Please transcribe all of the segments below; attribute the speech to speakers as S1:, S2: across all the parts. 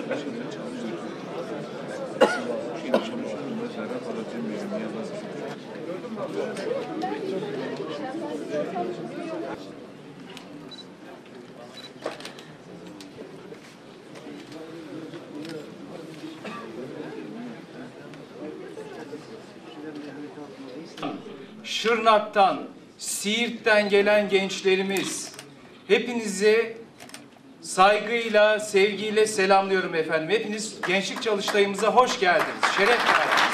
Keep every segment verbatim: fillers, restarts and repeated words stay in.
S1: Şırnak'tan, Siirt'ten gelen gençlerimiz, hepinizi saygıyla, sevgiyle selamlıyorum efendim. Hepiniz Gençlik Çalıştayımıza hoş geldiniz, şeref verdiniz.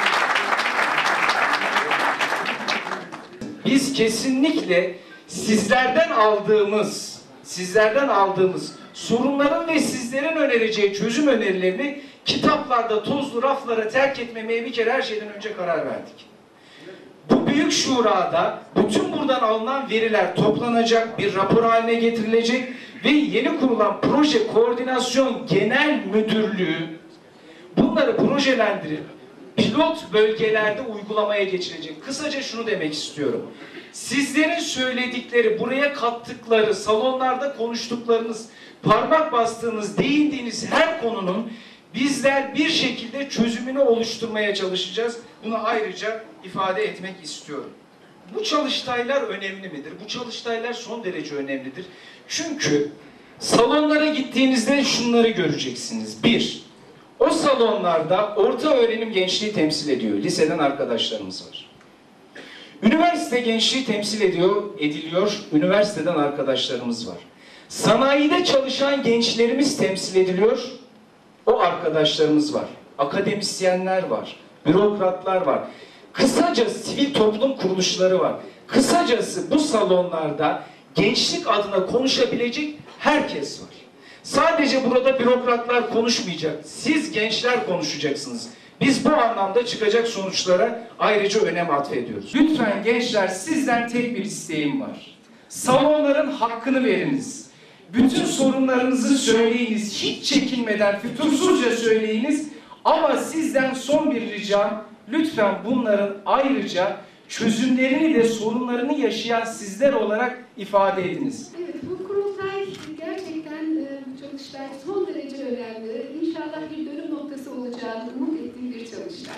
S1: Biz kesinlikle sizlerden aldığımız, sizlerden aldığımız sorunların ve sizlerin önereceği çözüm önerilerini kitaplarda, tozlu raflara terk etmemeye bir kere her şeyden önce karar verdik. Bu büyük şurada bütün buradan alınan veriler toplanacak, bir rapor haline getirilecek ve yeni kurulan Proje Koordinasyon Genel Müdürlüğü bunları projelendirip pilot bölgelerde uygulamaya geçirecek. Kısaca şunu demek istiyorum. Sizlerin söyledikleri, buraya kattıkları, salonlarda konuştuklarınız, parmak bastığınız, değindiğiniz her konunun bizler bir şekilde çözümünü oluşturmaya çalışacağız. Bunu ayrıca ifade etmek istiyorum. Bu çalıştaylar önemli midir? Bu çalıştaylar son derece önemlidir. Çünkü salonlara gittiğinizde şunları göreceksiniz. Bir, o salonlarda orta öğrenim gençliği temsil ediyor. Liseden arkadaşlarımız var. Üniversite gençliği temsil ediyor, ediliyor. Üniversiteden arkadaşlarımız var. Sanayide çalışan gençlerimiz temsil ediliyor. O arkadaşlarımız var. Akademisyenler var. Bürokratlar var. Kısaca sivil toplum kuruluşları var. Kısacası bu salonlarda gençlik adına konuşabilecek herkes var. Sadece burada bürokratlar konuşmayacak. Siz gençler konuşacaksınız. Biz bu anlamda çıkacak sonuçlara ayrıca önem atfediyoruz. Lütfen gençler, sizden tek bir isteğim var. Salonların hakkını veriniz. Bütün sorunlarınızı söyleyiniz. Hiç çekinmeden, fütursuzca söyleyiniz. Ama sizden son bir ricam, lütfen bunların ayrıca çözümlerini de sorunlarını yaşayan sizler olarak ifade ediniz.
S2: Evet, bu kurultay gerçekten bu çalıştay son derece önemli. İnşallah bir dönüm noktası olacağını umut ettiğim bir çalıştay.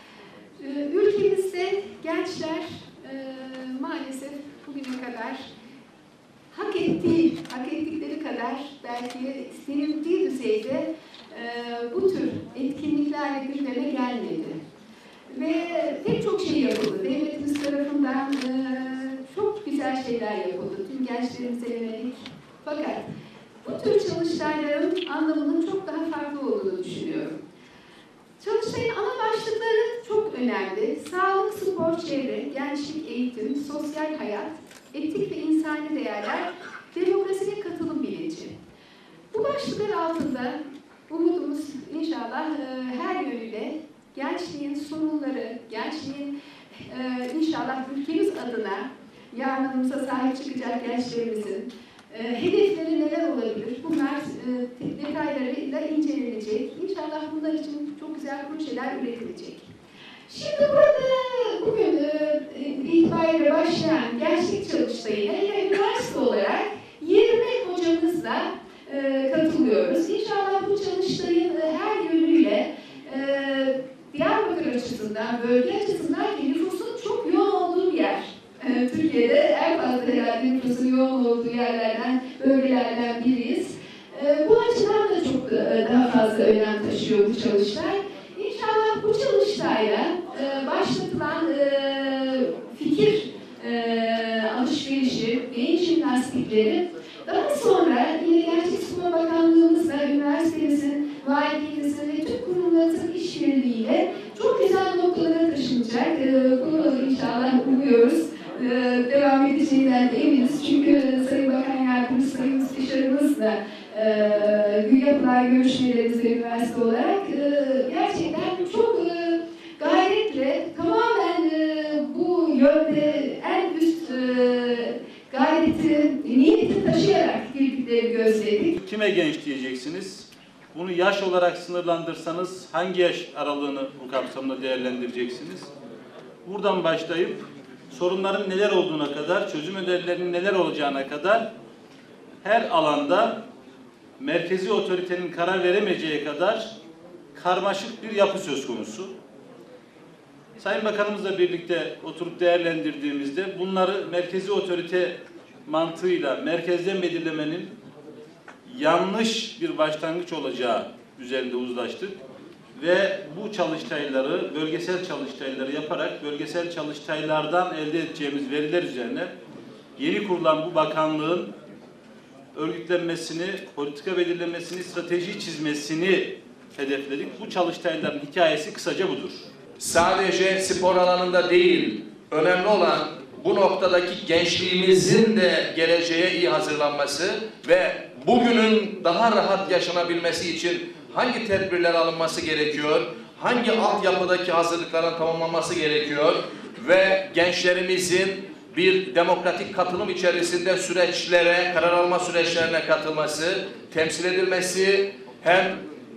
S2: Ülkemizde gençler maalesef bugüne kadar hak ettiği, hak ettikleri kadar belki istenildiği düzeyde bu tür etkinliklerle gündeme gelmedi. Ve pek çok şey yapıldı. Devletimiz tarafından e, çok güzel şeyler yapıldı. Tüm gençlerimize yönelik. Fakat bu tür çalıştayların anlamının çok daha farklı olduğunu düşünüyorum. Çalıştayın ana başlıkları çok önemli. Sağlık, spor, çevre, gençlik, eğitim, sosyal hayat, etik ve insani değerler, demokrasi ve katılım bilinci. Bu başlıklar altında umudumuz inşallah e, her yönüyle gençliğin sorunları, gençliğin e, inşallah ülkemiz adına yarınımıza sahip çıkacak gençlerimizin e, hedefleri neler olabilir? Bunlar e, detaylarıyla incelenecek. İnşallah bunlar için çok güzel projeler üretilecek. Şimdi burada bugün e, itibariyle başlayan gençlik çalıştayına yine üniversite olarak yirmi hocamızla e, katılıyoruz. İnşallah bu çalıştayın e, her yönüyle e, Diyarbakır açısından, bölge açısından ki nüfusun çok yoğun olduğu bir yer. Ee, Türkiye'de en fazla herhalde nüfusun yoğun olduğu yerlerden, bölgelerden biriyiz. Ee, bu açıdan da çok e, daha fazla önem taşıyor bu çalıştay. İnşallah bu çalıştayla e, başlatılan e, fikir e, alışverişi, beyin jimnastikleri daha sonra yine Gençlik Spor Bakanlığımızla, üniversitemizin, valiliğimizin ve tüm kurumlarımızın işbirliğiyle çok güzel noktalara taşınacak. Bunu inşallah umuyoruz. Devam edeceğinden eminiz. Çünkü Sayın Bakan Yardımcısı, Sayın Müsteşarımızla yapılan görüşmelerimizde üniversite olarak gerçekten çok gayretle tamamen bu yönde en üst gayreti, niyeti taşıyarak birlikleri gözledik.
S3: Kime genç diyeceksiniz? Bunu yaş olarak sınırlandırsanız hangi yaş aralığını bu kapsamda değerlendireceksiniz? Buradan başlayıp sorunların neler olduğuna kadar, çözüm önerilerinin neler olacağına kadar her alanda merkezi otoritenin karar veremeyeceği kadar karmaşık bir yapı söz konusu. Sayın Bakanımızla birlikte oturup değerlendirdiğimizde bunları merkezi otorite mantığıyla merkezden belirlemenin yanlış bir başlangıç olacağı üzerinde uzlaştık. Ve bu çalıştayları, bölgesel çalıştayları yaparak bölgesel çalıştaylardan elde edeceğimiz veriler üzerine yeni kurulan bu bakanlığın örgütlenmesini, politika belirlemesini, strateji çizmesini hedefledik. Bu çalıştayların hikayesi kısaca budur.
S4: Sadece spor alanında değil, önemli olan bu noktadaki gençliğimizin de geleceğe iyi hazırlanması ve bugünün daha rahat yaşanabilmesi için hangi tedbirler alınması gerekiyor, hangi altyapıdaki hazırlıkların tamamlanması gerekiyor ve gençlerimizin bir demokratik katılım içerisinde süreçlere, karar alma süreçlerine katılması, temsil edilmesi hem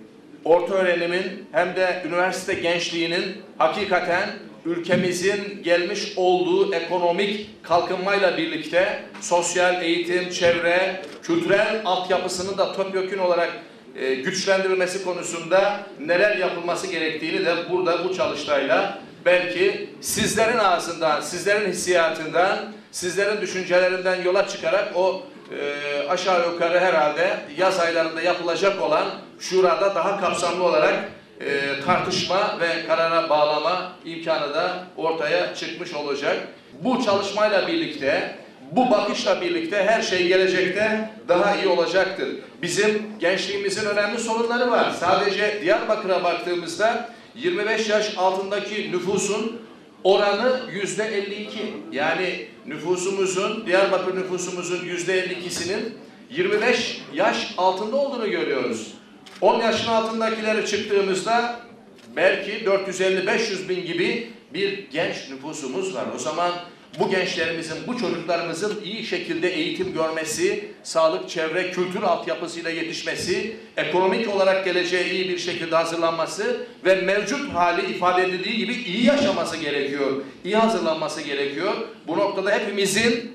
S4: orta öğrenimin hem de üniversite gençliğinin hakikaten ülkemizin gelmiş olduğu ekonomik kalkınmayla birlikte sosyal, eğitim, çevre, kültürel altyapısının da topyekün olarak e, güçlendirilmesi konusunda neler yapılması gerektiğini de burada bu çalıştayla belki sizlerin ağzından, sizlerin hissiyatından, sizlerin düşüncelerinden yola çıkarak o e, aşağı yukarı herhalde yaz aylarında yapılacak olan şurada daha kapsamlı olarak e, tartışma ve karara bağlama imkanı da ortaya çıkmış olacak. Bu çalışmayla birlikte, bu bakışla birlikte her şey gelecekte daha iyi olacaktır. Bizim gençliğimizin önemli sorunları var. Sadece Diyarbakır'a baktığımızda yirmi beş yaş altındaki nüfusun oranı yüzde elli iki. Yani nüfusumuzun, Diyarbakır nüfusumuzun yüzde elli ikisinin yirmi beş yaş altında olduğunu görüyoruz. on yaşın altındakileri çıktığımızda belki dört yüz elli beş yüz bin gibi bir genç nüfusumuz var. O zaman bu gençlerimizin, bu çocuklarımızın iyi şekilde eğitim görmesi, sağlık, çevre, kültür altyapısıyla yetişmesi, ekonomik olarak geleceğe iyi bir şekilde hazırlanması ve mevcut hali ifade edildiği gibi iyi yaşaması gerekiyor, iyi hazırlanması gerekiyor. Bu noktada hepimizin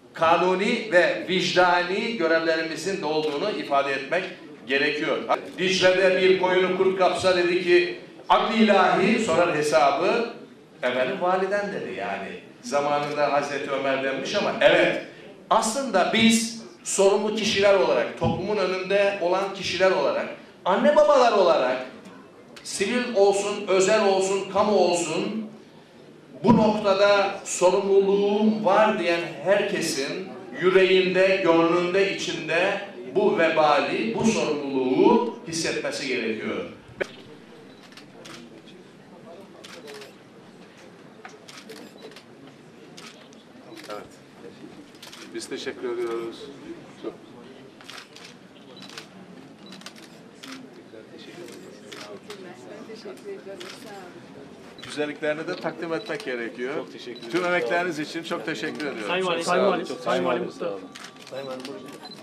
S4: kanuni ve vicdani görevlerimizin de olduğunu ifade etmek gerekiyor. Dicle'de bir koyunu kurt kapsa dedi ki, aklı ilahi sorar hesabı, efendim validen dedi yani. Zamanında Hazreti Ömer denmiş ama evet, aslında biz sorumlu kişiler olarak, toplumun önünde olan kişiler olarak, anne babalar olarak, sivil olsun, özel olsun, kamu olsun, bu noktada sorumluluğum var diyen herkesin yüreğinde, gönlünde, içinde bu vebali, bu sorumluluğu hissetmesi gerekiyor.
S5: Evet. Biz teşekkür ediyoruz. Çok. Güzelliklerini de takdim etmek gerekiyor. Çok teşekkür ederim. Tüm emekleriniz için çok teşekkür ediyorum.
S6: Sayın Valim, Sayın Valim, Sayın Valim, Sayın Valim.